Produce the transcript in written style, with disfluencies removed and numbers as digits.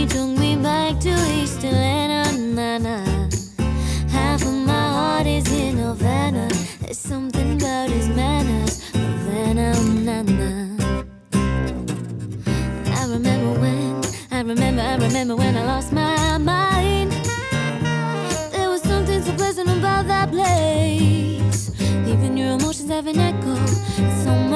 He took me back to East Atlanta. Half of my heart is in Havana. There's something about his manners, Havana, I remember when I lost my mind. There was something so pleasant about that place. Even your emotions have an echo. It's so much